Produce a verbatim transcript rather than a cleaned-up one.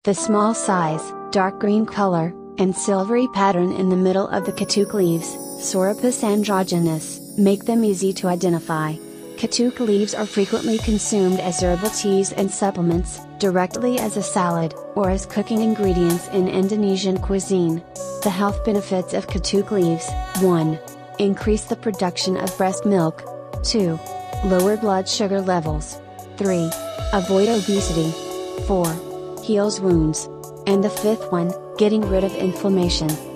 The small size, dark green color, and silvery pattern in the middle of the KATUK leaves, Psoropus androgynous, make them easy to identify. KATUK leaves are frequently consumed as herbal teas and supplements, directly as a salad, or as cooking ingredients in Indonesian cuisine. The health benefits of KATUK leaves: one. Increase the production of breast milk. two. Lower blood sugar levels. three. Avoid obesity. four. Heals wounds. And the fifth one, getting rid of inflammation.